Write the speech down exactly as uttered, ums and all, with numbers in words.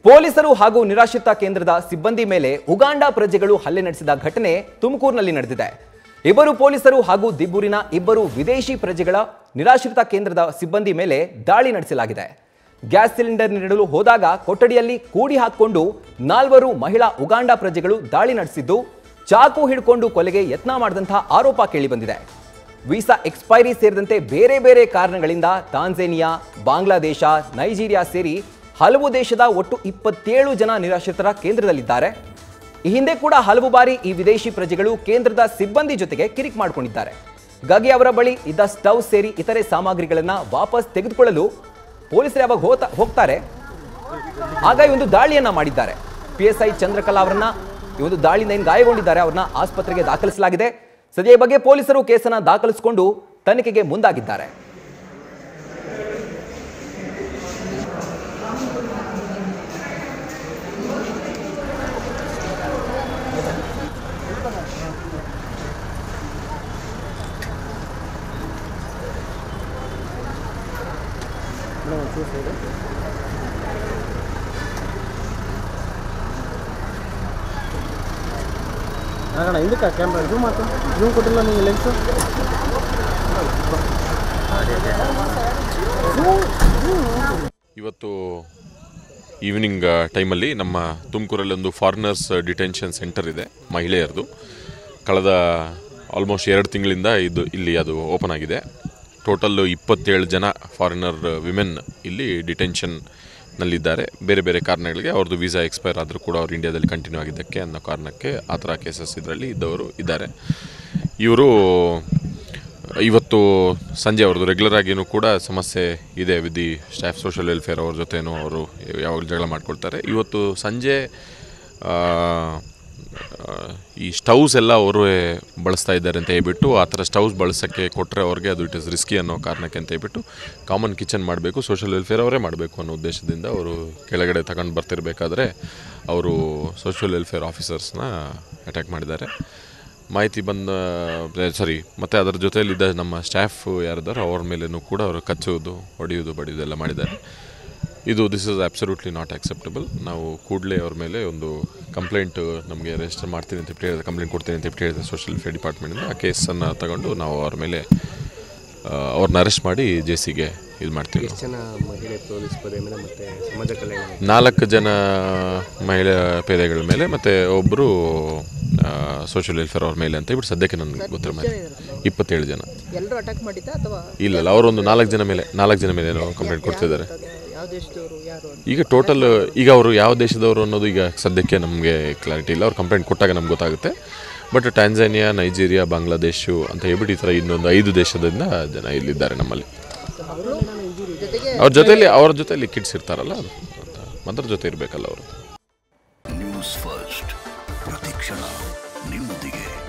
ಪೊಲೀಸರು ಹಾಗೂ ನಿರಾಶ್ರಿತ ಕೇಂದ್ರದ ಸಿಬ್ಬಂದಿ ಮೇಲೆ ಉಗಾಂಡ ಪ್ರಜೆಗಳು ಹಲ್ಲೆ ನಡೆಸಿದ ಘಟನೆ ತುಮಕೂರಿನಲ್ಲಿ ನಡೆದಿದೆ. ಇಬ್ಬರು ಪೊಲೀಸರು ಹಾಗೂ ದಿಬ್ಬೂರಿನ ಇಬ್ಬರು ವಿದೇಶಿ ಪ್ರಜೆಗಳ ನಿರಾಶ್ರಿತ ಕೇಂದ್ರದ ಸಿಬ್ಬಂದಿ ಮೇಲೆ ದಾಳಿ ನಡೆಸಲಾಗಿದೆ. ಗ್ಯಾಸ್ ಸಿಲಿಂಡರ್ ನೀಡಲು ಹೋದಾಗ ಕೊಠಡಿಯಲ್ಲಿ ಕೂಡಿ ಹಾಕಿಕೊಂಡು ನಾಲ್ವರು ಮಹಿಳಾ ಉಗಾಂಡ ಪ್ರಜೆಗಳು ದಾಳಿ ನಡೆಸಿದ್ದು ಚಾಕು ಹಿಡ್ಕೊಂಡು ಕೊಲೆಗೆ ಯತ್ನ ಮಾಡಿದಂತಹ ಆರೋಪ ಕೇಳಿಬಂದಿದೆ. ವೀಸಾ ಎಕ್ಸ್ಪೈರಿ ಸೇರಿದಂತೆ ಬೇರೆ ಬೇರೆ ಕಾರಣಗಳಿಂದ ತಾಂಜೇನಿಯಾ, ಬಾಂಗ್ಲಾದೇಶ, ನೈಜೀರಿಯಾ ಸೇರಿ ಹಲವು ದೇಶದ ಒಟ್ಟು ಇಪ್ಪತ್ತೇಳು ಜನ ನಿರಾಶ್ರಿತರ ಕೇಂದ್ರದಲ್ಲಿದ್ದಾರೆ. ಈ ಹಿಂದೆ ಕೂಡ ಹಲವು ಬಾರಿ ಈ ವಿದೇಶಿ ಪ್ರಜೆಗಳು ಕೇಂದ್ರದ ಸಿಬ್ಬಂದಿ ಜೊತೆಗೆ ಕಿರಿಕ್ ಮಾಡಿಕೊಂಡಿದ್ದಾರೆ. ಹೀಗಾಗಿ ಅವರ ಬಳಿ ಇದ್ದ ಸ್ಟವ್ ಸೇರಿ ಇತರೆ ಸಾಮಗ್ರಿಗಳನ್ನು ವಾಪಸ್ ತೆಗೆದುಕೊಳ್ಳಲು ಪೊಲೀಸರು ಯಾವಾಗ ಹೋಗ್ತಾ ಹೋಗ್ತಾರೆ ಆಗ ಈ ಒಂದು ದಾಳಿಯನ್ನ ಮಾಡಿದ್ದಾರೆ. ಪಿ ಎಸ್ ಐ ಚಂದ್ರಕಲಾ ಅವರನ್ನ ಈ ಒಂದು ದಾಳಿಯಿಂದ ಏನು ಗಾಯಗೊಂಡಿದ್ದಾರೆ ಅವ್ರನ್ನ ಆಸ್ಪತ್ರೆಗೆ ದಾಖಲಿಸಲಾಗಿದೆ. ಸದ್ಯ ಈ ಬಗ್ಗೆ ಪೊಲೀಸರು ಕೇಸನ್ನು ದಾಖಲಿಸಿಕೊಂಡು ತನಿಖೆಗೆ ಮುಂದಾಗಿದ್ದಾರೆ. ಅಣ್ಣ ಇದಕ್ಕೆ ಕ್ಯಾಮ್ರಾ ಜೂಮ್ ಮಾತು ಜೂಮ್ ಕೊಟ್ಟಿಲ್ಲ ನೀವು ಲೆನ್ಸು. ಇವತ್ತು ಈವ್ನಿಂಗ್ ಟೈಮಲ್ಲಿ ನಮ್ಮ ತುಮಕೂರಲ್ಲಿ ಒಂದು ಫಾರಿನರ್ಸ್ ಡಿಟೆನ್ಷನ್ ಸೆಂಟರ್ ಇದೆ, ಮಹಿಳೆಯರದು. ಕಳೆದ ಆಲ್ಮೋಸ್ಟ್ ಎರಡು ತಿಂಗಳಿಂದ ಇದು ಇಲ್ಲಿ ಅದು ಓಪನ್ ಆಗಿದೆ. ಟೋಟಲ್ಲು ಇಪ್ಪತ್ತೇಳು ಜನ ಫಾರಿನರ್ ವಿಮೆನ್ ಇಲ್ಲಿ ಡಿಟೆನ್ಷನ್ನಲ್ಲಿದ್ದಾರೆ. ಬೇರೆ ಬೇರೆ ಕಾರಣಗಳಿಗೆ ಅವ್ರದ್ದು ವೀಸಾ ಎಕ್ಸ್ಪೈರ್ ಆದರೂ ಕೂಡ ಅವ್ರು ಇಂಡಿಯಾದಲ್ಲಿ ಕಂಟಿನ್ಯೂ ಆಗಿದ್ದಕ್ಕೆ ಅನ್ನೋ ಕಾರಣಕ್ಕೆ ಆ ಥರ ಕೇಸಸ್ ಇದರಲ್ಲಿ ಇದ್ದವರು ಇದ್ದಾರೆ. ಇವರು ಇವತ್ತು ಸಂಜೆ ಅವ್ರದ್ದು ರೆಗ್ಯುಲರ್ ಆಗಿಯೂ ಕೂಡ ಸಮಸ್ಯೆ ಇದೆ with the staff social welfare ಅವ್ರ ಜೊತೆನೂ ಅವರು ಯಾವಾಗಲೂ ಜಗಳ ಮಾಡ್ಕೊಳ್ತಾರೆ. ಇವತ್ತು ಸಂಜೆ ಈ ಸ್ಟವ್ಸ್ ಎಲ್ಲ ಅವರು ಬಳಸ್ತಾ ಇದ್ದಾರೆ ಅಂತ ಹೇಳ್ಬಿಟ್ಟು ಆ ಥರ ಸ್ಟವ್ಸ್ ಬಳಸೋಕ್ಕೆ ಕೊಟ್ಟರೆ ಅವ್ರಿಗೆ ಅದು ಇಟ್ ಇಸ್ ರಿಸ್ಕಿ ಅನ್ನೋ ಕಾರಣಕ್ಕೆ ಅಂತ ಹೇಳ್ಬಿಟ್ಟು ಕಾಮನ್ ಕಿಚನ್ ಮಾಡಬೇಕು, ಸೋಷಿಯಲ್ ವೆಲ್ಫೇರ್ ಅವರೇ ಮಾಡಬೇಕು ಅನ್ನೋ ಉದ್ದೇಶದಿಂದ ಅವರು ಕೆಳಗಡೆ ತಗೊಂಡು ಬರ್ತಿರ್ಬೇಕಾದ್ರೆ ಅವರು ಸೋಷಿಯಲ್ ವೆಲ್ಫೇರ್ ಆಫೀಸರ್ಸ್ನ ಅಟ್ಯಾಕ್ ಮಾಡಿದ್ದಾರೆ. ಮಾಹಿತಿ ಬಂದ ಸರಿ ಮತ್ತು ಅದರ ಜೊತೆಯಲ್ಲಿದ್ದ ನಮ್ಮ ಸ್ಟಾಫ್ ಯಾರಿದ್ದಾರೋ ಅವ್ರ ಮೇಲೂ ಕೂಡ ಅವರು ಕಚ್ಚುವುದು, ಹೊಡೆಯುವುದು, ಬಡಿಯೋದು ಎಲ್ಲ ಮಾಡಿದ್ದಾರೆ. ಇದು this is absolutely not acceptable. ನಾವು ಕೂಡಲೇ ಅವ್ರ ಮೇಲೆ ಒಂದು ಕಂಪ್ಲೇಂಟ್ ನಮಗೆ ರಿಜಿಸ್ಟರ್ ಮಾಡ್ತೀನಿ ಅಂತ ಹೇಳಿದ್ರೆ, ಕಂಪ್ಲೇಂಟ್ ಕೊಡ್ತೀನಿ ಅಂತ ಹೇಳಿದ್ರೆ ಸೋಷಿಯಲ್ ವೆಲ್ಫೇರ್ ಡಿಪಾರ್ಟ್ಮೆಂಟಿಂದ ಆ ಕೇಸನ್ನು ತಗೊಂಡು ನಾವು ಅವ್ರ ಮೇಲೆ ಅವ್ರನ್ನ ಅರೆಸ್ಟ್ ಮಾಡಿ ಜೆ ಸಿಗೆ ಇದು ಮಾಡ್ತೀವಿ. ನಾಲ್ಕು ಜನ ಮಹಿಳಾ ಪೇದೆಗಳ ಮೇಲೆ ಮತ್ತು ಒಬ್ಬರು ಸೋಷಿಯಲ್ ವೆಲ್ಫೇರ್ ಅವ್ರ ಮೇಲೆ ಅಂತ ಹೇಳ್ಬಿಟ್ಟು ಸದ್ಯಕ್ಕೆ ನನಗೆ ಗೊತ್ತಿರೋ ಮೇಲೆ ಇಪ್ಪತ್ತೇಳು ಜನ. ಇಲ್ಲ ಇಲ್ಲ ಅವರೊಂದು ನಾಲ್ಕು ಜನ ಮೇಲೆ ನಾಲ್ಕು ಜನ ಮೇಲೆ ಏನೋ ಕಂಪ್ಲೇಂಟ್ ಕೊಡ್ತಿದ್ದಾರೆ. ಈಗ ಟೋಟಲ್ ಈಗ ಅವರು ಯಾವ ದೇಶದವರು ಅನ್ನೋದು ಈಗ ಸದ್ಯಕ್ಕೆ ನಮಗೆ ಕ್ಲಾರಿಟಿ ಇಲ್ಲ. ಅವ್ರು ಕಂಪ್ಲೇಂಟ್ ಕೊಟ್ಟಾಗ ನಮ್ಗೆ ಗೊತ್ತಾಗುತ್ತೆ. ಬಟ್ ಟ್ಯಾಂಜಾನಿಯಾ, ನೈಜೀರಿಯಾ, ಬಾಂಗ್ಲಾದೇಶ ಅಂತ ಹೇಳ್ಬಿಟ್ಟು ಈ ಥರ ಇನ್ನೊಂದು ಐದು ದೇಶದಿಂದ ಜನ ಇಲ್ಲಿದ್ದಾರೆ ನಮ್ಮಲ್ಲಿ. ಅವ್ರ ಜೊತೆಯಲ್ಲಿ ಅವ್ರ ಜೊತೆಯಲ್ಲಿ ಕಿಡ್ಸ್ ಇರ್ತಾರಲ್ಲ, ಅದು ಅದ್ರ ಜೊತೆ ಇರಬೇಕಲ್ಲ ಅವರು. ನ್ಯೂಸ್ ಫಸ್ಟ್ ಪ್ರತಿಕ್ಷಣ ನಿಮ್ಮೊಂದಿಗೆ.